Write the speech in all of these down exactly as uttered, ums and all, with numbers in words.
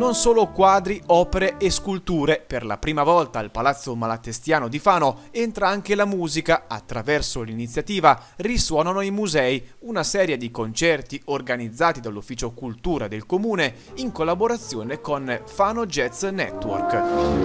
non solo quadri, opere e sculture. Per la prima volta al Palazzo Malatestiano di Fano entra anche la musica. Attraverso l'iniziativa Risuonano i musei, una serie di concerti organizzati dall'Ufficio Cultura del Comune in collaborazione con Fano Jazz Network.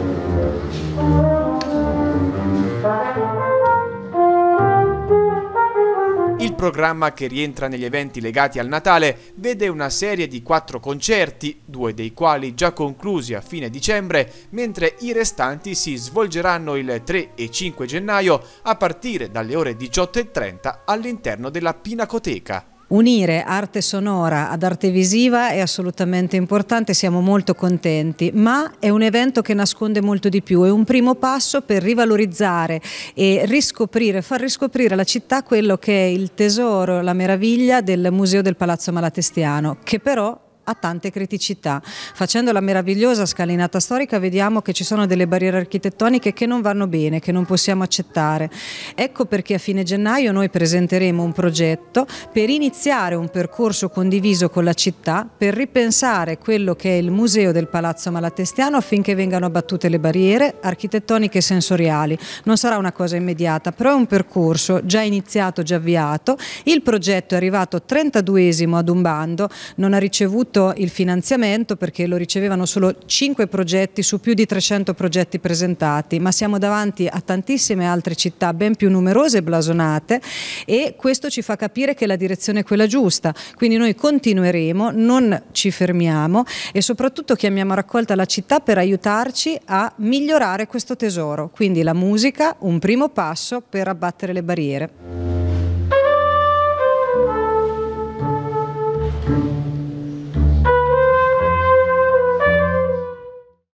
Il programma, che rientra negli eventi legati al Natale, vede una serie di quattro concerti, due dei quali già conclusi a fine dicembre, mentre i restanti si svolgeranno il tre e cinque gennaio a partire dalle ore diciotto e trenta all'interno della Pinacoteca. Unire arte sonora ad arte visiva è assolutamente importante, siamo molto contenti, ma è un evento che nasconde molto di più, è un primo passo per rivalorizzare e riscoprire, far riscoprire alla città quello che è il tesoro, la meraviglia del Museo del Palazzo Malatestiano, che però ha tante criticità. Facendo la meravigliosa scalinata storica vediamo che ci sono delle barriere architettoniche che non vanno bene, che non possiamo accettare. Ecco perché a fine gennaio noi presenteremo un progetto per iniziare un percorso condiviso con la città per ripensare quello che è il Museo del Palazzo Malatestiano affinché vengano abbattute le barriere architettoniche e sensoriali. Non sarà una cosa immediata, però è un percorso già iniziato, già avviato. Il progetto è arrivato trentaduesimo ad un bando, non ha ricevuto il finanziamento perché lo ricevevano solo cinque progetti su più di trecento progetti presentati, ma siamo davanti a tantissime altre città ben più numerose e blasonate, e questo ci fa capire che la direzione è quella giusta. Quindi noi continueremo, non ci fermiamo e soprattutto chiamiamo a raccolta la città per aiutarci a migliorare questo tesoro. Quindi la musica, un primo passo per abbattere le barriere.